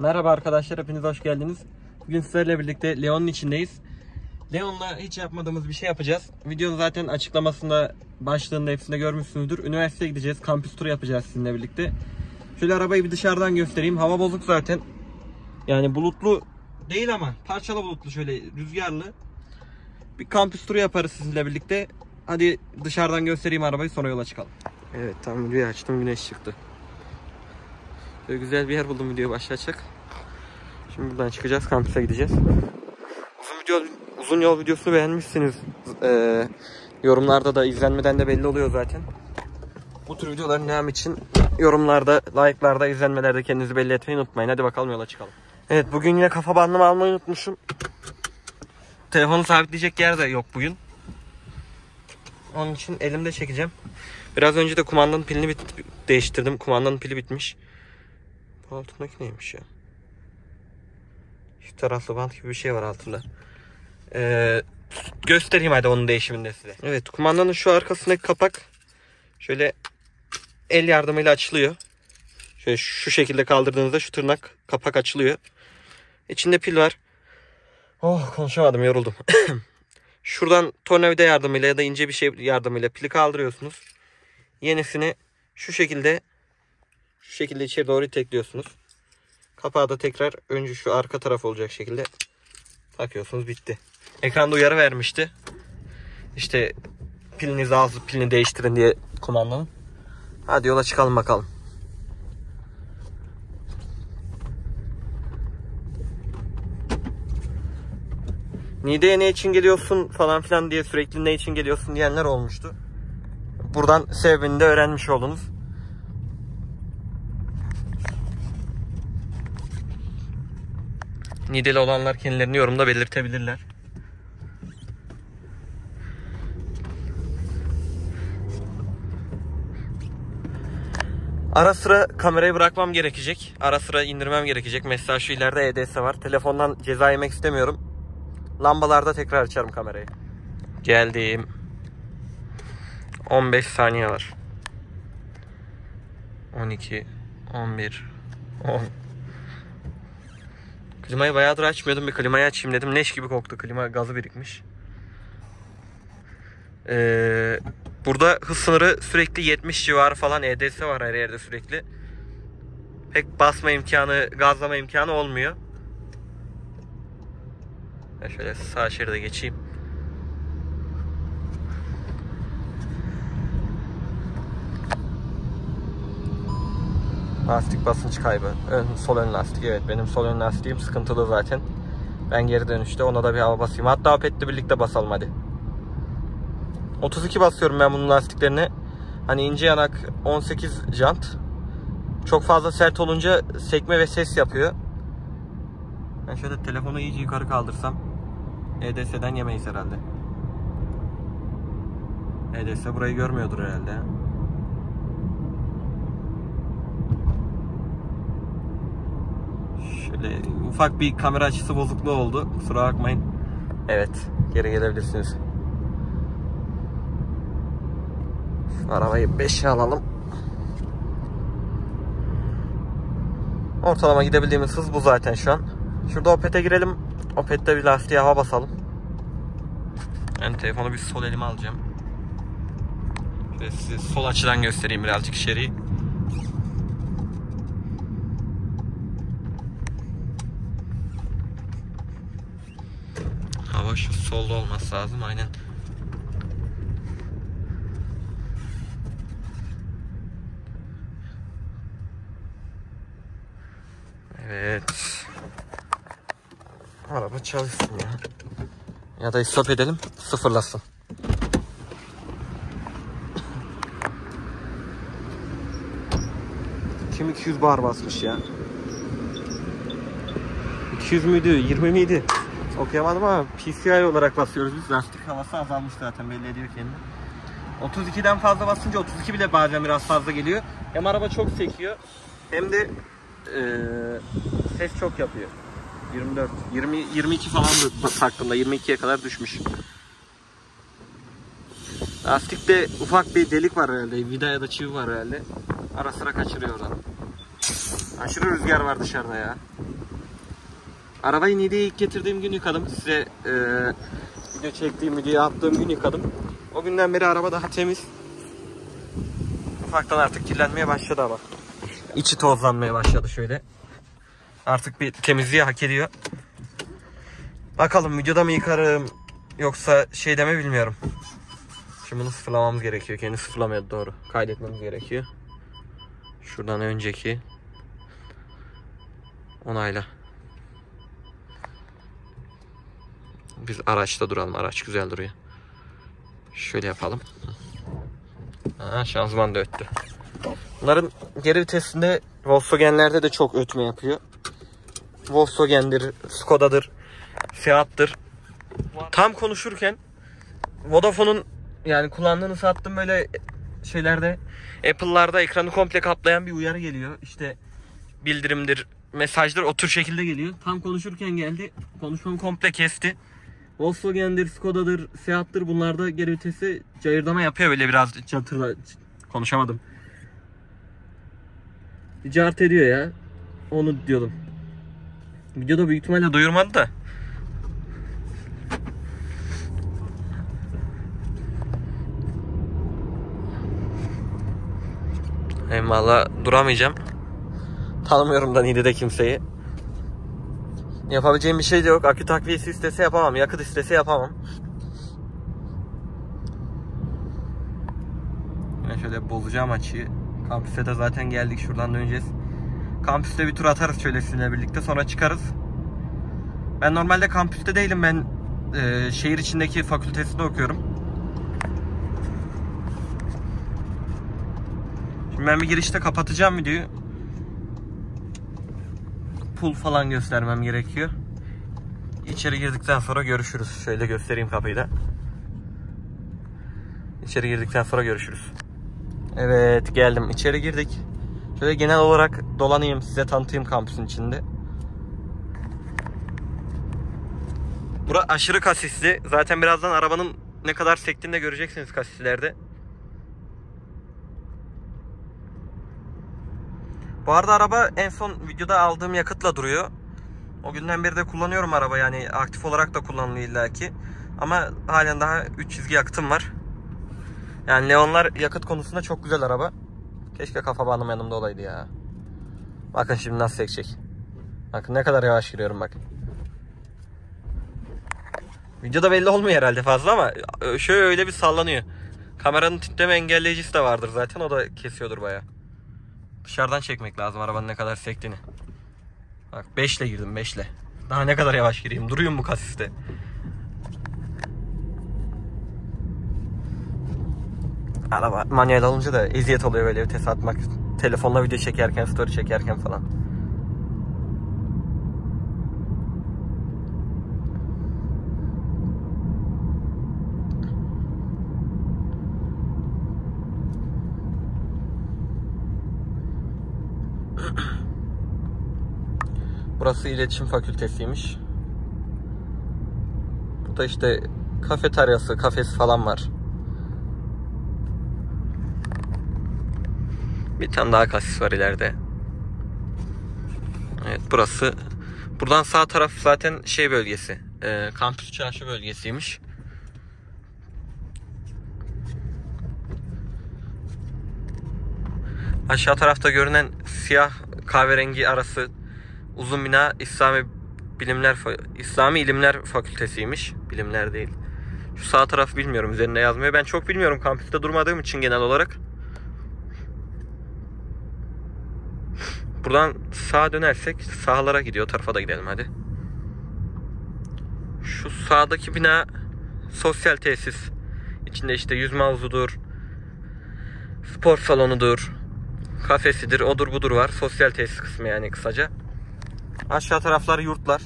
Merhaba arkadaşlar, hepiniz hoş geldiniz. Bugün sizlerle birlikte Leon'un içindeyiz. Leon'la hiç yapmadığımız bir şey yapacağız. Videonun zaten açıklamasında, başlığında hepsinde görmüşsünüzdür. Üniversiteye gideceğiz, kampüs turu yapacağız sizinle birlikte. Şöyle arabayı bir dışarıdan göstereyim. Hava bozuk zaten. Yani bulutlu değil ama parçalı bulutlu, şöyle rüzgarlı. Bir kampüs turu yaparız sizinle birlikte. Hadi dışarıdan göstereyim arabayı, sonra yola çıkalım. Evet, tam videoyu açtım, güneş çıktı. Böyle güzel bir yer buldum videoyu başlatacak. Şimdi buradan çıkacağız, kampüse gideceğiz. Uzun yol videosunu beğenmişsiniz. Yorumlarda da, izlenmeden de belli oluyor zaten. Bu tür videoların devam için yorumlarda, like'larda, izlenmelerde kendinizi belli etmeyi unutmayın. Hadi bakalım, yola çıkalım. Evet, bugün yine kafa bandımı almayı unutmuşum. Telefonu sabitleyecek yer de yok bugün. Onun için elimde çekeceğim. Biraz önce de kumandanın pilini değiştirdim. Kumandanın pili bitmiş. Bu altındaki neymiş ya? Şu taraflı bant gibi bir şey var altında. Göstereyim hadi onun değişiminde size. Evet, kumandanın şu arkasındaki kapak şöyle el yardımıyla açılıyor. Şöyle şu şekilde kaldırdığınızda şu tırnak kapak açılıyor. İçinde pil var. Oh, konuşamadım, yoruldum. Şuradan tornavida yardımıyla ya da ince bir şey yardımıyla pili kaldırıyorsunuz. Yenisini şu şekilde içeri doğru itekliyorsunuz. Kapağı da tekrar önce şu arka taraf olacak şekilde takıyorsunuz, bitti. Ekranda uyarı vermişti. İşte pilinizi az, pilini değiştirin diye kumandanın. Hadi yola çıkalım bakalım. Niğde'ye ne için geliyorsun falan filan diye, sürekli ne için geliyorsun diyenler olmuştu. Buradan sebebini de öğrenmiş oldunuz. Niğdeli olanlar kendilerini yorumda belirtebilirler. Ara sıra kamerayı bırakmam gerekecek. Ara sıra indirmem gerekecek. Mesela şu ileride EDS var. Telefondan ceza yemek istemiyorum. Lambalarda tekrar açarım kamerayı. Geldim. 15 saniye var. 12, 11, 10. Klimayı bayağıdır açmıyordum. Bir klimayı açayım dedim. Leş gibi koktu. Klima gazı birikmiş. Burada hız sınırı sürekli 70 civarı falan. EDS var her yerde sürekli. Pek basma imkanı, gazlama imkanı olmuyor. Ben şöyle sağ şeride geçeyim. Lastik basınç kaybı. Sol ön lastik. Evet, benim sol ön lastiğim sıkıntılı zaten. Ben geri dönüşte ona da bir hava basayım. Hatta Opet'le birlikte basalım hadi. 32 basıyorum ben bunun lastiklerine. Hani ince yanak 18 jant. Çok fazla sert olunca sekme ve ses yapıyor. Ben şöyle telefonu iyice yukarı kaldırsam EDS'den yemeyiz herhalde. EDS burayı görmüyordur herhalde. Şöyle ufak bir kamera açısı bozukluğu oldu. Kusura bakmayın. Evet, geri gelebilirsiniz. Şu arabayı 5'e alalım. Ortalama gidebildiğimiz hız bu zaten şu an. Şurada Opet'e girelim. Opet'te bir lastiğe hava basalım. Ben telefonu bir sol elime alacağım. Şöyle size sol açıdan göstereyim birazcık içeriği. Hava şu solda olması lazım, aynen. Evet. Araba çalışsın ya. Ya da stop edelim, sıfırlasın. Kim 200 bar basmış ya? 200 müydü, 20 miydi? Okuyamadım ama PCI olarak basıyoruz biz. Lastik havası azalmış zaten, belli ediyor kendini. 32'den fazla basınca 32 bile bazen biraz fazla geliyor. Hem araba çok sekiyor hem de ses çok yapıyor. 24, 22 falan taktığımda 22'ye kadar düşmüş. Lastikte ufak bir delik var herhalde. Vida ya da çivi var herhalde. Ara sıra kaçırıyor oradan. Aşırı rüzgar var dışarıda ya. Arabayı Niğde'ye ilk getirdiğim gün yıkadım. Size video çektiğim, video attığım gün yıkadım. O günden beri araba daha temiz. Ufaktan artık kirlenmeye başladı ama. İçi tozlanmaya başladı şöyle. Artık bir temizliği hak ediyor. Bakalım videoda mı yıkarım yoksa şeyde mi bilmiyorum. Şimdi bunu sıfırlamamız gerekiyor. Kendi sıfırlamıyordu, doğru. Kaydetmemiz gerekiyor. Şuradan önceki onayla. Biz araçta duralım. Araç güzel duruyor. Şöyle yapalım. Şanzıman da öttü. Bunların geri vitesinde Volkswagen'lerde de çok ötme yapıyor. Volkswagen'dir, Skoda'dır, Seat'tır. Tam konuşurken Vodafone'un yani kullandığını sattım böyle şeylerde, Apple'larda ekranı komple kaplayan bir uyarı geliyor. İşte bildirimdir, mesajdır, o tür şekilde geliyor. Tam konuşurken geldi. Konuşmamı komple kesti. Volkswagen'dir, Skoda'dır, Seat'tır, bunlarda geri vitesi cayırdama yapıyor böyle biraz çatırla. Konuşamadım. Cart ediyor ya. Onu diyordum. Videoda büyük ihtimalle duyurmadı da. Valla duramayacağım. Tanımıyorum da Niğde'de kimseyi. Yapabileceğim bir şey de yok. Akü takviyesi istese yapamam. Yakıt istese yapamam. Ben şöyle bozacağım açıyı. Kampüse de zaten geldik. Şuradan döneceğiz. Kampüste bir tur atarız şöyle sizinle birlikte. Sonra çıkarız. Ben normalde kampüste değilim. Ben şehir içindeki fakültesinde okuyorum. Şimdi ben bir girişte kapatacağım videoyu. Pul falan göstermem gerekiyor. İçeri girdikten sonra görüşürüz. Şöyle göstereyim kapıyı da. İçeri girdikten sonra görüşürüz. Evet, geldim. İçeri girdik. Şöyle genel olarak dolanayım, size tanıtayım kampüsün içinde. Bura aşırı kasisli. Zaten birazdan arabanın ne kadar sektiğini de göreceksiniz kasislerde. Bu arada araba en son videoda aldığım yakıtla duruyor. O günden beri de kullanıyorum araba, yani aktif olarak da kullanılıyor illaki. Ama halen daha 3 çizgi yakıtım var. Yani Leonlar yakıt konusunda çok güzel araba. Keşke kafa bağlım yanımda olaydı ya. Bakın şimdi nasıl sekecek. Bakın ne kadar yavaş giriyorum bak. Videoda belli olmuyor herhalde fazla ama şöyle öyle bir sallanıyor. Kameranın titreme engelleyicisi de vardır zaten, o da kesiyordur bayağı. Dışarıdan çekmek lazım arabanın ne kadar sektiğini. Bak 5 ile girdim, 5 ile. Daha ne kadar yavaş gireyim, duruyum bu kasiste. Araba manuel olunca da eziyet oluyor böyle vites atmak. Telefonla video çekerken, story çekerken falan. Burası iletişim fakültesiymiş. Burada işte kafeteryası, kafesi falan var. Bir tane daha kasis var ileride. Evet, burası. Buradan sağ taraf zaten şey bölgesi. Kampüs çarşı bölgesiymiş. Aşağı tarafta görünen siyah kahverengi arası uzun bina İslami İlimler Fakültesiymiş. Bilimler değil. Şu sağ taraf bilmiyorum, üzerinde yazmıyor. Ben çok bilmiyorum kampüste durmadığım için genel olarak. Buradan sağa dönersek sağlara gidiyor. O tarafa da gidelim hadi. Şu sağdaki bina sosyal tesis. İçinde işte yüzme havuzudur, spor salonudur, kafesidir, odur budur var. Sosyal tesis kısmı yani kısaca. Aşağı taraflar yurtlar.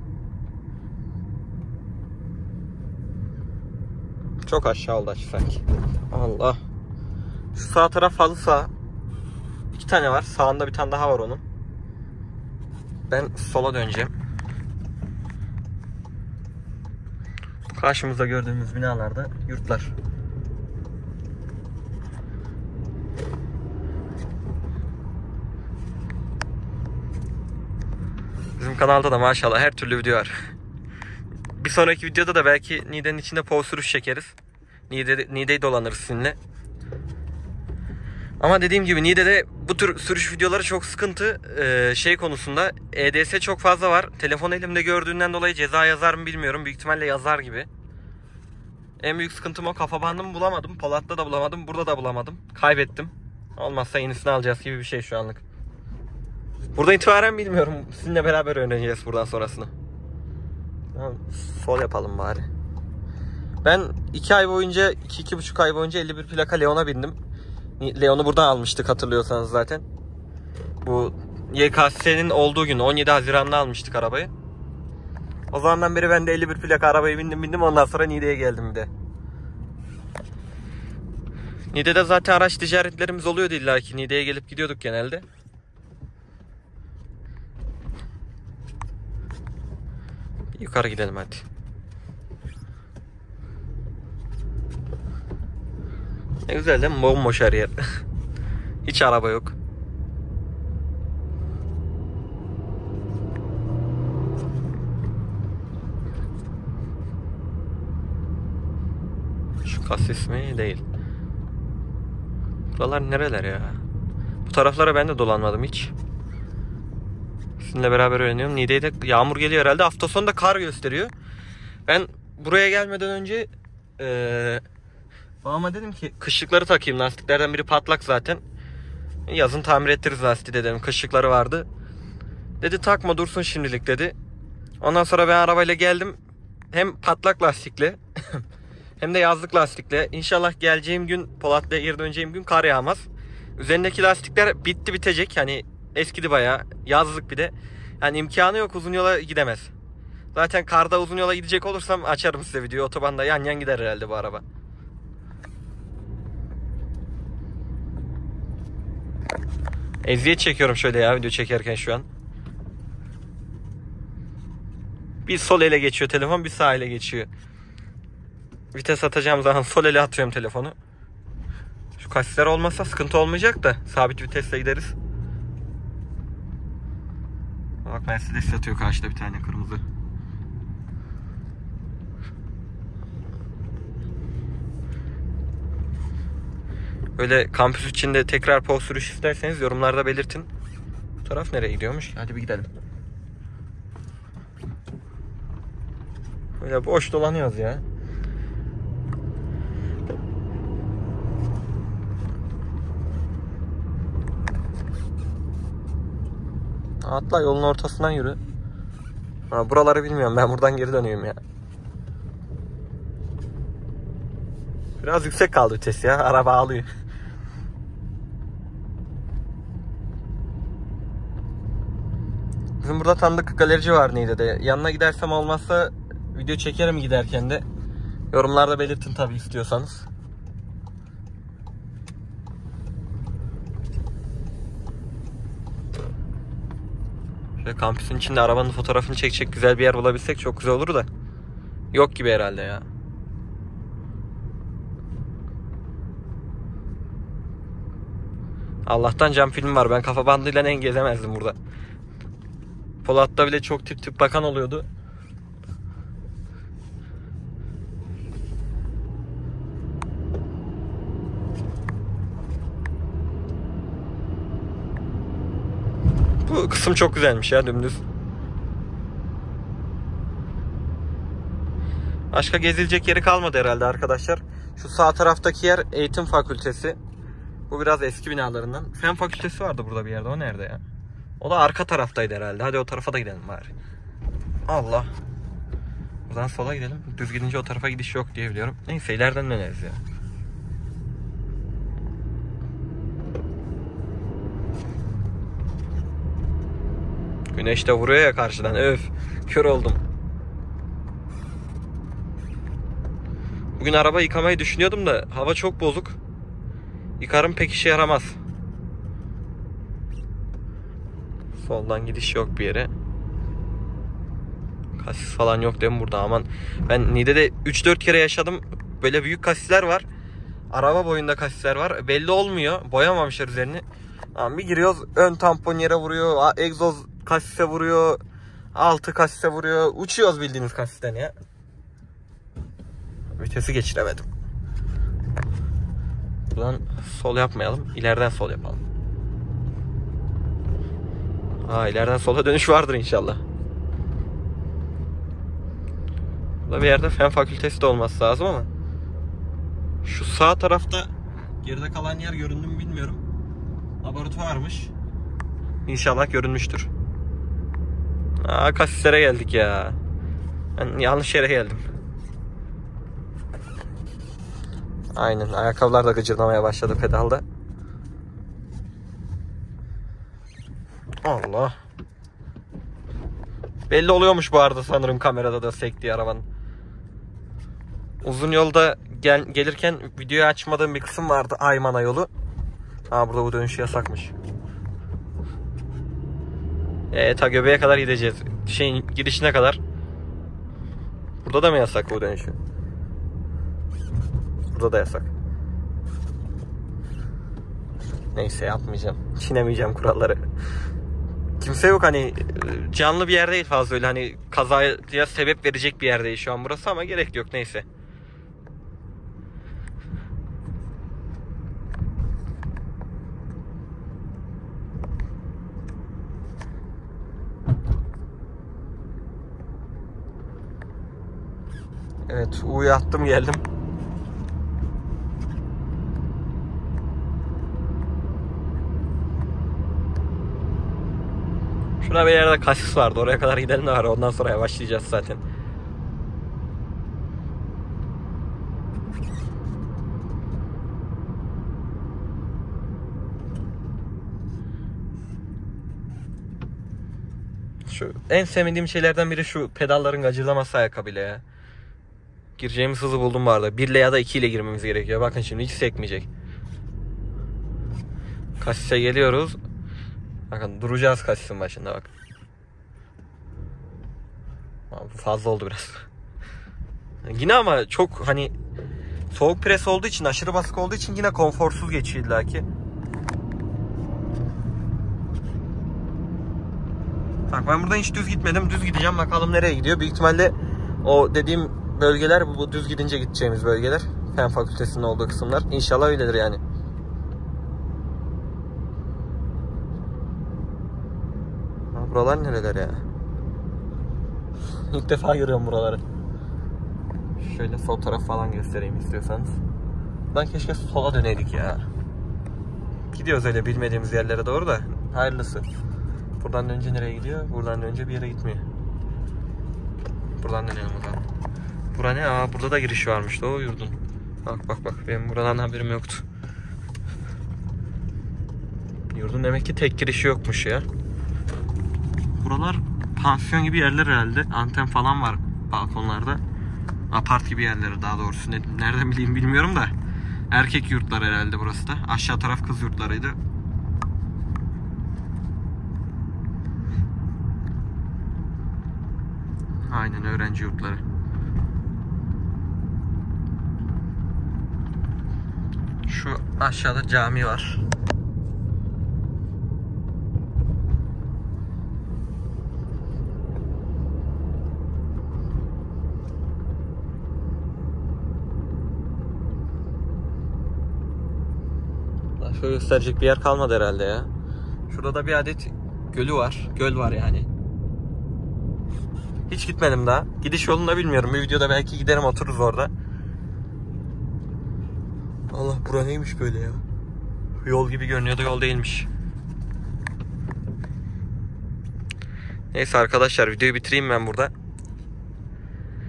Çok aşağı oldu sanki. Allah. Şu sağ taraf halı saha. 2 tane var. Sağında bir tane daha var onun. Ben sola döneceğim. Karşımızda gördüğümüz binalarda yurtlar. Bizim kanalda da maşallah her türlü video var. Bir sonraki videoda da belki Niğde'nin içinde pov sürüş çekeriz. Niğde'yi dolanırız sizinle. Ama dediğim gibi Niğde'de bu tür sürüş videoları çok sıkıntı. Şey konusunda EDS çok fazla var. Telefon elimde gördüğünden dolayı ceza yazar mı bilmiyorum. Büyük ihtimalle yazar gibi. En büyük sıkıntım o. Kafa bandımı bulamadım. Polat'ta da bulamadım. Burada da bulamadım. Kaybettim. Olmazsa yenisini alacağız gibi bir şey şu anlık. Buradan itibaren bilmiyorum. Sizinle beraber öğreneceğiz buradan sonrasını. Sol yapalım bari. Ben 2 ay boyunca, 2-2,5 ay boyunca 51 plaka Leon'a bindim. Leon'u buradan almıştık hatırlıyorsanız zaten. Bu YKS'nin olduğu gün 17 Haziran'da almıştık arabayı. O zamandan beri ben de 51 plaka arabayı bindim. Ondan sonra Niğde'ye geldim bir de. Niğde'de zaten araç ticaretlerimiz oluyordu illaki. Niğde'ye gelip gidiyorduk genelde. Yukarı gidelim hadi. Ne güzel değil mi? Bomboş her yer. Hiç araba yok. Şu kasis mi? Değil. Buralar nereler ya? Bu taraflara ben de dolanmadım hiç. Sizinle beraber öğreniyorum. Niğde'de yağmur geliyor herhalde. Hafta sonu da kar gösteriyor. Ben buraya gelmeden önce babama dedim ki kışlıkları takayım. Lastiklerden biri patlak zaten. Yazın tamir ettiririz lastiği dedim. Kışlıkları vardı. Dedi takma dursun şimdilik dedi. Ondan sonra ben arabayla geldim. Hem patlak lastikle hem de yazlık lastikle. İnşallah geleceğim gün, Polat'la geri döneceğim gün kar yağmaz. Üzerindeki lastikler bitti bitecek. Hani eskidi bayağı. Yazlık bir de. Yani imkanı yok, uzun yola gidemez. Zaten karda uzun yola gidecek olursam açarım size videoyu. Otobanda yan yan gider herhalde bu araba. Eziyet çekiyorum şöyle ya video çekerken şu an. Bir sol ele geçiyor telefon, bir sağ ele geçiyor. Vites atacağım zaman sol ele atıyorum telefonu. Şu kasisler olmazsa sıkıntı olmayacak da sabit vitesle gideriz. Bak Mercedes yatıyor karşıda bir tane kırmızı. Böyle kampüs içinde tekrar pov sürüş isterseniz yorumlarda belirtin. Bu taraf nereye gidiyormuş? Hadi bir gidelim. Böyle boş dolanıyoruz ya. Atla yolun ortasından yürü. Ha, buraları bilmiyorum, ben buradan geri dönüyorum ya. Biraz yüksek kaldı vites ya, araba ağlıyor. Bizim burada tanıdık galerici var Niğde'de. Yanına gidersem olmazsa video çekerim giderken de. Yorumlarda belirtin tabi istiyorsanız. Şöyle kampüsün içinde arabanın fotoğrafını çekecek güzel bir yer bulabilsek çok güzel olur da. Yok gibi herhalde ya. Allah'tan cam film var. Ben kafa bandıyla en gezemezdim burada. Polat'ta bile çok tip bakan oluyordu. Bu kısım çok güzelmiş ya, dümdüz. Başka gezilecek yeri kalmadı herhalde arkadaşlar. Şu sağ taraftaki yer eğitim fakültesi. Bu biraz eski binalarından. Fen fakültesi vardı burada bir yerde. O nerede ya? O da arka taraftaydı herhalde. Hadi o tarafa da gidelim bari. Allah. O zaman sola gidelim. Düz gidince o tarafa gidiş yok diye biliyorum. Neyse ileriden döneriz ya. Güneş de vuruyor ya karşıdan. Öf. Kör oldum. Bugün araba yıkamayı düşünüyordum da hava çok bozuk. Yıkarım pek işe yaramaz. Soldan gidiş yok bir yere. Kasis falan yok değil mi burada? Aman. Ben Niğde'de 3-4 kere yaşadım. Böyle büyük kasisler var. Araba boyunda kasisler var. Belli olmuyor. Boyamamışlar üzerini. Tamam, bir giriyoruz. Ön tampon yere vuruyor. Egzoz kasise vuruyor. Altı kasise vuruyor. Uçuyoruz bildiğiniz kasisten ya. Vitesi geçiremedim. Buradan sol yapmayalım. İleriden sol yapalım. İleriden sola dönüş vardır inşallah. Burada bir yerde fen fakültesi de olması lazım ama. Şu sağ tarafta geride kalan yer göründü mü bilmiyorum. Laboratuvarmış. İnşallah görünmüştür. Kasislere geldik ya. Ben yanlış yere geldim. Aynen, ayakkabılar da gıcırdamaya başladı pedalda. Allah. Belli oluyormuş bu arada sanırım kamerada da sektiği arabanın. Uzun yolda gelirken videoyu açmadığım bir kısım vardı, Aymana yolu. Burada bu dönüş yasakmış. Ta göbeğe kadar gideceğiz. Şeyin girişine kadar. Burada da mı yasak bu dönüşü? Burada da yasak. Neyse, yapmayacağım. Çiğnemeyeceğim kuralları. Kimse yok, hani canlı bir yer değil fazla, öyle hani kazaya sebep verecek bir yer değil şu an burası, ama gerek yok, neyse. Evet, U'yu attım geldim. Şurada bir yerde kasis vardı. Oraya kadar gidelim de var. Ondan sonra yavaşlayacağız zaten. Şu en sevmediğim şeylerden biri şu pedalların gacırlaması ayakkabıyla ya. Gireceğimiz hızı buldum bu arada. 1 ile ya da 2 ile girmemiz gerekiyor. Bakın şimdi hiç sekmeyecek. Kasise geliyoruz. Bakın duracağız kasisin başında bak. Bu fazla oldu biraz. Yine ama çok hani soğuk pres olduğu için, aşırı baskı olduğu için yine konforsuz geçiyor illaki. Bak ben buradan hiç düz gitmedim. Düz gideceğim, bakalım nereye gidiyor. Büyük ihtimalle o dediğim bölgeler bu düz gidince gideceğimiz bölgeler. Fen fakültesinin olduğu kısımlar. İnşallah öyledir yani. Buralar nereler ya? İlk defa görüyorum buraları. Şöyle sol taraf falan göstereyim istiyorsanız. Buradan keşke sola döneydik ya. Gidiyoruz öyle bilmediğimiz yerlere doğru da. Hayırlısı. Buradan önce nereye gidiyor? Buradan önce bir yere gitmiyor. Buradan dönelim o zaman. Bura ne? Burada da giriş varmış o yurdun. Bak. Benim buradan haberim yoktu. Yurdun demek ki tek girişi yokmuş ya. Buralar pansiyon gibi yerler herhalde. Anten falan var balkonlarda. Apart gibi yerleri daha doğrusu. Nereden bileyim bilmiyorum da. Erkek yurtlar herhalde burası da. Aşağı taraf kız yurtlarıydı. Aynen, öğrenci yurtları. Şu aşağıda cami var. Şöyle gösterecek bir yer kalmadı herhalde ya. Şurada da bir adet gölü var. Göl var yani. Hiç gitmedim daha. Gidiş yolunu da bilmiyorum. Bir videoda belki giderim, otururuz orada. Allah, bura neymiş böyle ya? Yol gibi görünüyordu, yol değilmiş. Neyse arkadaşlar, videoyu bitireyim ben burada.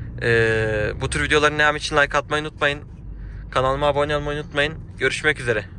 Bu tür videoların devamı için like atmayı unutmayın. Kanalıma abone olmayı unutmayın. Görüşmek üzere.